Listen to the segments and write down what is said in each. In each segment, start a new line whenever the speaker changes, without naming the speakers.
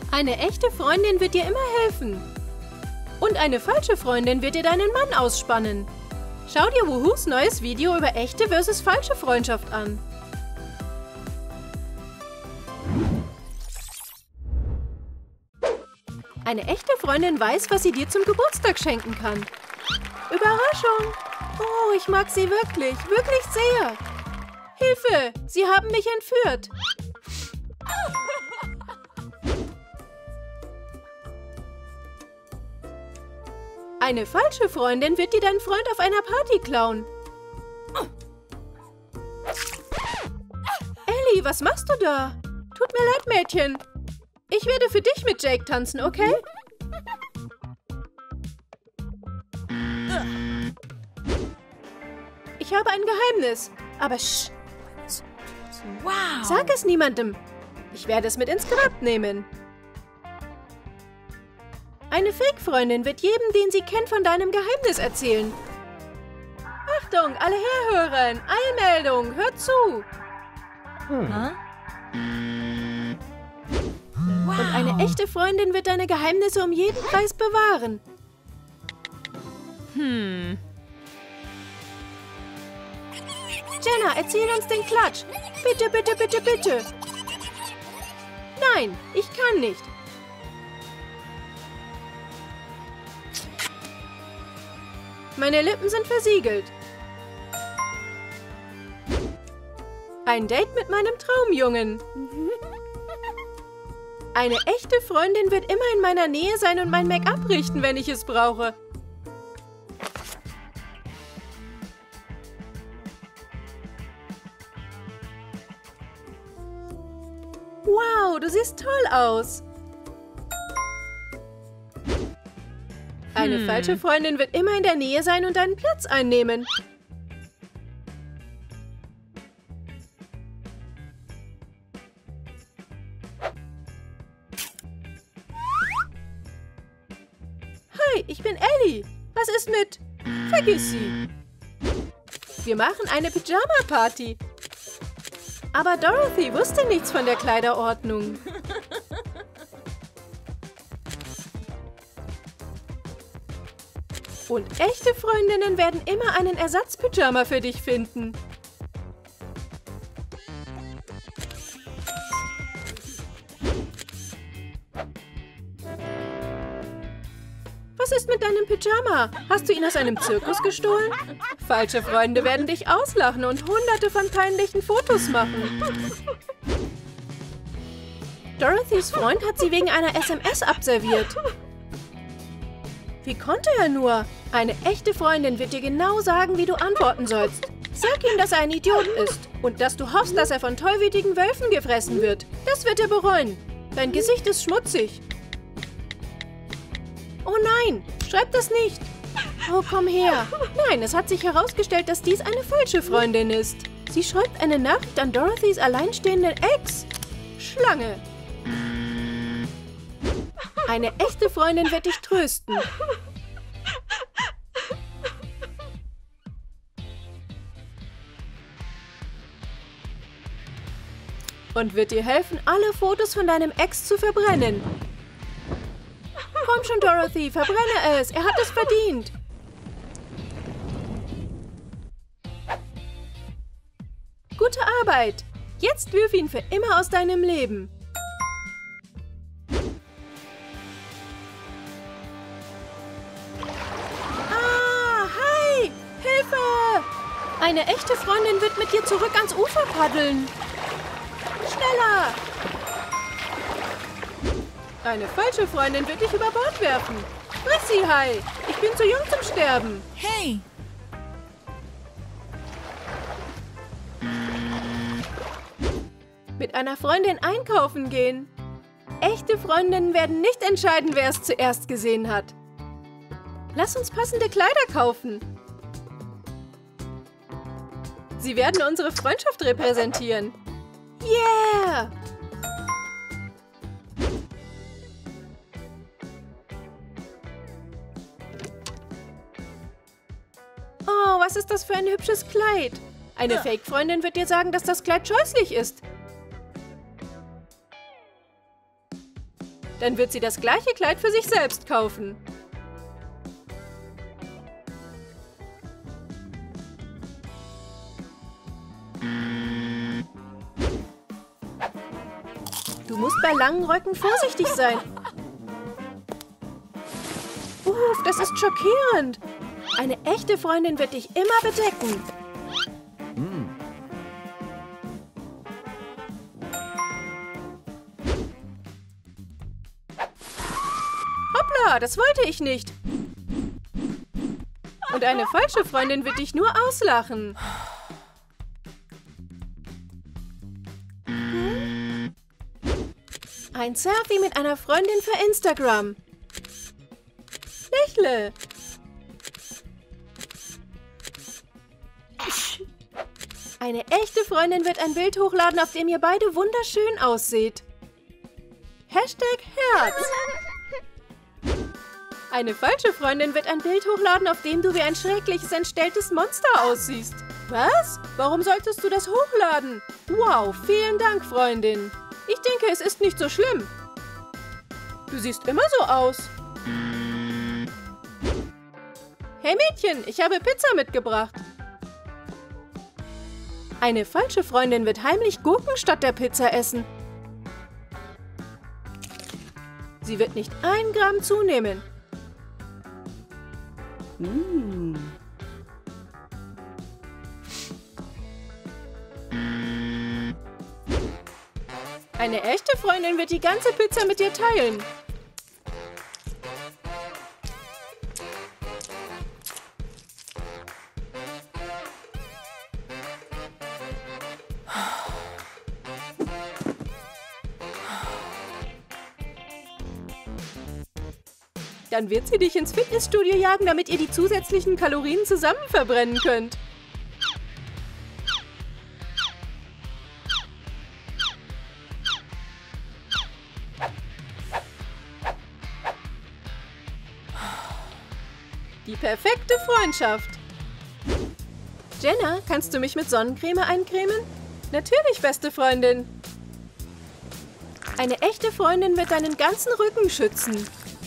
Eine echte Freundin wird dir immer helfen. Und eine falsche Freundin wird dir deinen Mann ausspannen. Schau dir Woohoos neues Video über echte versus falsche Freundschaft an. Eine echte Freundin weiß, was sie dir zum Geburtstag schenken kann. Überraschung! Oh, ich mag sie wirklich, wirklich sehr. Hilfe! Sie haben mich entführt. Eine falsche Freundin wird dir deinen Freund auf einer Party klauen. Ellie, was machst du da? Tut mir leid, Mädchen. Ich werde für dich mit Jake tanzen, okay? Ich habe ein Geheimnis. Aber sch. Wow. Sag es niemandem. Ich werde es mit ins Grab nehmen. Eine Fake-Freundin wird jedem, den sie kennt, von deinem Geheimnis erzählen. Achtung, alle herhören! Eilmeldung, hört zu! Wow. Und eine echte Freundin wird deine Geheimnisse um jeden Preis bewahren. Jenna, erzähl uns den Klatsch. Bitte, bitte, bitte, bitte. Nein, ich kann nicht. Meine Lippen sind versiegelt. Ein Date mit meinem Traumjungen. Eine echte Freundin wird immer in meiner Nähe sein und mein Make-up richten, wenn ich es brauche. Wow, du siehst toll aus. Eine falsche Freundin wird immer in der Nähe sein und deinen Platz einnehmen. Hi, ich bin Ellie. Was ist mit... Vergiss sie. Wir machen eine Pyjama-Party. Aber Dorothy wusste nichts von der Kleiderordnung. Und echte Freundinnen werden immer einen Ersatzpyjama für dich finden. Was ist mit deinem Pyjama? Hast du ihn aus einem Zirkus gestohlen? Falsche Freunde werden dich auslachen und hunderte von peinlichen Fotos machen. Dorothys Freund hat sie wegen einer SMS abserviert. Wie konnte er nur? Eine echte Freundin wird dir genau sagen, wie du antworten sollst. Sag ihm, dass er ein Idiot ist und dass du hoffst, dass er von tollwütigen Wölfen gefressen wird. Das wird er bereuen. Dein Gesicht ist schmutzig. Oh nein, schreib das nicht. Oh, komm her. Nein, es hat sich herausgestellt, dass dies eine falsche Freundin ist. Sie schreibt eine Nachricht an Dorothys alleinstehenden Ex. Schlange. Eine echte Freundin wird dich trösten. Und wird dir helfen, alle Fotos von deinem Ex zu verbrennen. Komm schon, Dorothy, verbrenne es. Er hat es verdient. Gute Arbeit. Jetzt wirf ihn für immer aus deinem Leben. Eine echte Freundin wird mit dir zurück ans Ufer paddeln. Schneller! Eine falsche Freundin wird dich über Bord werfen. Friss sie, Hai! Ich bin zu jung zum Sterben.
Hey!
Mit einer Freundin einkaufen gehen. Echte Freundinnen werden nicht entscheiden, wer es zuerst gesehen hat. Lass uns passende Kleider kaufen. Sie werden unsere Freundschaft repräsentieren. Yeah! Oh, was ist das für ein hübsches Kleid? Eine Fake-Freundin wird dir sagen, dass das Kleid scheußlich ist. Dann wird sie das gleiche Kleid für sich selbst kaufen. Du musst bei langen Röcken vorsichtig sein. Uff, das ist schockierend. Eine echte Freundin wird dich immer bedecken. Hoppla, das wollte ich nicht. Und eine falsche Freundin wird dich nur auslachen. Ein Selfie mit einer Freundin für Instagram. Lächle. Eine echte Freundin wird ein Bild hochladen, auf dem ihr beide wunderschön ausseht. Hashtag Herz. Eine falsche Freundin wird ein Bild hochladen, auf dem du wie ein schreckliches, entstelltes Monster aussiehst. Was? Warum solltest du das hochladen? Wow, vielen Dank, Freundin. Ich denke, es ist nicht so schlimm. Du siehst immer so aus. Hey Mädchen, ich habe Pizza mitgebracht. Eine falsche Freundin wird heimlich Gurken statt der Pizza essen. Sie wird nicht 1 Gramm zunehmen. Eine echte Freundin wird die ganze Pizza mit dir teilen. Dann wird sie dich ins Fitnessstudio jagen, damit ihr die zusätzlichen Kalorien zusammen verbrennen könnt. Die perfekte Freundschaft. Jenna, kannst du mich mit Sonnencreme eincremen? Natürlich, beste Freundin. Eine echte Freundin wird deinen ganzen Rücken schützen.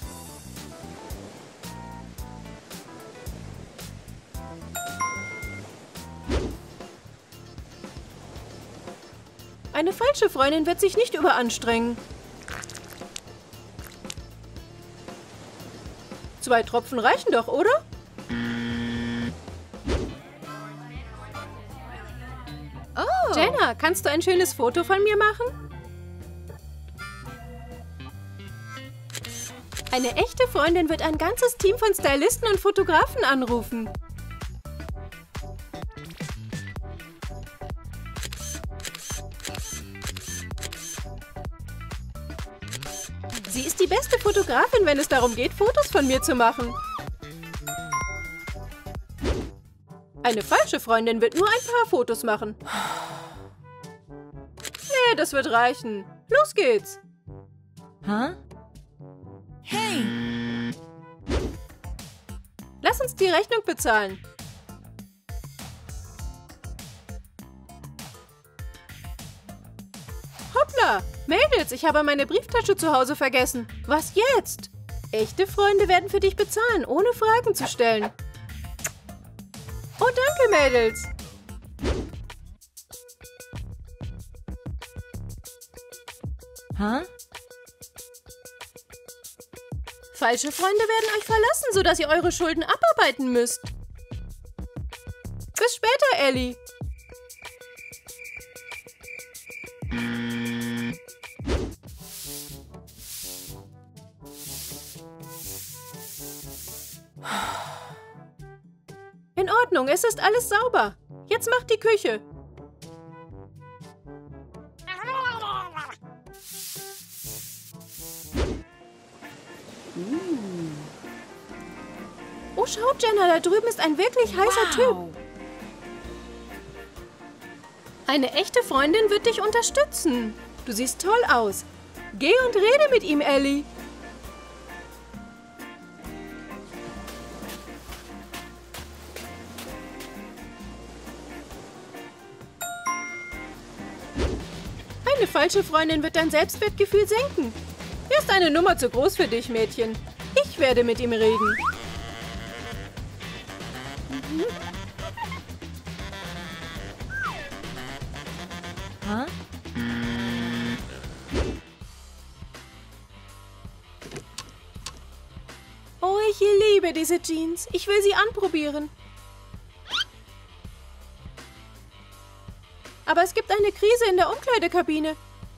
Eine falsche Freundin wird sich nicht überanstrengen. 2 Tropfen reichen doch, oder? Oh. Jenna, kannst du ein schönes Foto von mir machen? Eine echte Freundin wird ein ganzes Team von Stylisten und Fotografen anrufen. Sie ist die beste Fotografin, wenn es darum geht, Fotos von mir zu machen. Eine falsche Freundin wird nur ein paar Fotos machen. Nee, das wird reichen. Los geht's.
Hä? Hey!
Lass uns die Rechnung bezahlen. Hoppla! Mädels, ich habe meine Brieftasche zu Hause vergessen. Was jetzt? Echte Freunde werden für dich bezahlen, ohne Fragen zu stellen. Oh, danke, Mädels.
Hä?
Falsche Freunde werden euch verlassen, sodass ihr eure Schulden abarbeiten müsst. Bis später, Ellie. In Ordnung, es ist alles sauber. Jetzt macht die Küche. Oh, schau, Jenna, da drüben ist ein wirklich heißer Typ. Eine echte Freundin wird dich unterstützen. Du siehst toll aus. Geh und rede mit ihm, Ellie. Eine falsche Freundin wird dein Selbstwertgefühl senken. Erst ist eine Nummer zu groß für dich, Mädchen. Ich werde mit ihm reden.
Hä?
Oh, ich liebe diese Jeans. Ich will sie anprobieren. Aber es gibt eine Krise in der Umkleidekabine.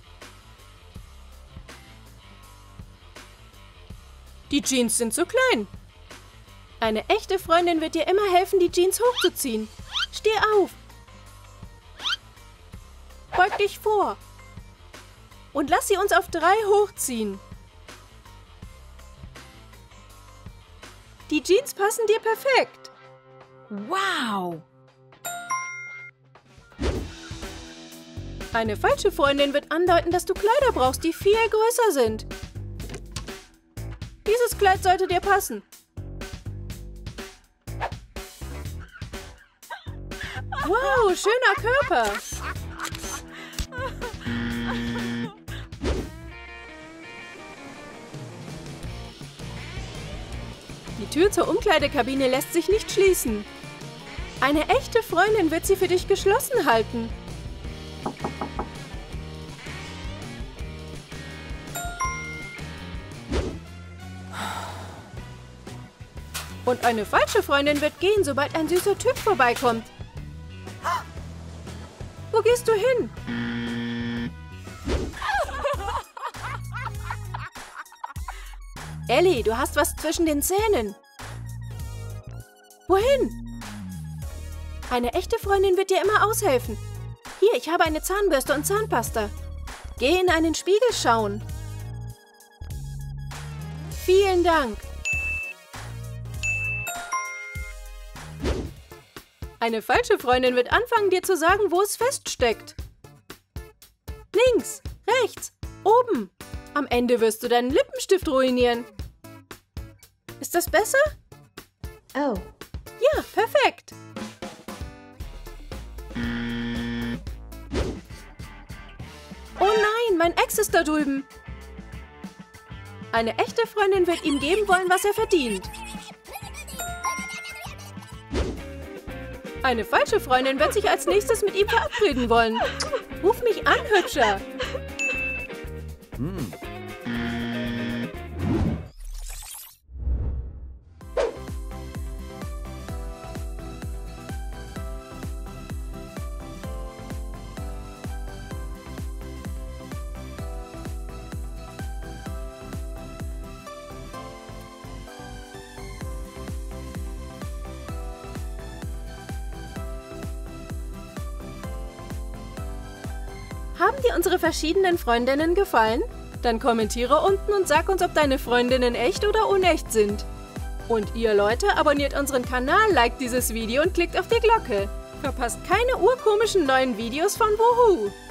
Die Jeans sind zu klein. Eine echte Freundin wird dir immer helfen, die Jeans hochzuziehen. Steh auf. Beug dich vor. Und lass sie uns auf 3 hochziehen. Die Jeans passen dir perfekt.
Wow!
Eine falsche Freundin wird andeuten, dass du Kleider brauchst, die viel größer sind. Dieses Kleid sollte dir passen. Wow, schöner Körper. Die Tür zur Umkleidekabine lässt sich nicht schließen. Eine echte Freundin wird sie für dich geschlossen halten. Und eine falsche Freundin wird gehen, sobald ein süßer Typ vorbeikommt. Wo gehst du hin? Ellie, du hast was zwischen den Zähnen. Wohin? Eine echte Freundin wird dir immer aushelfen. Hier, ich habe eine Zahnbürste und Zahnpasta. Geh in einen Spiegel schauen. Vielen Dank. Eine falsche Freundin wird anfangen, dir zu sagen, wo es feststeckt. Links, rechts, oben. Am Ende wirst du deinen Lippenstift ruinieren. Ist das besser?
Oh.
Ja, perfekt. Oh nein, mein Ex ist da drüben. Eine echte Freundin wird ihm geben wollen, was er verdient. Eine falsche Freundin wird sich als nächstes mit ihm verabreden wollen. Ruf mich an, Hübscher. Haben dir unsere verschiedenen Freundinnen gefallen? Dann kommentiere unten und sag uns, ob deine Freundinnen echt oder unecht sind. Und ihr Leute, abonniert unseren Kanal, liked dieses Video und klickt auf die Glocke. Verpasst keine urkomischen neuen Videos von Woohoo!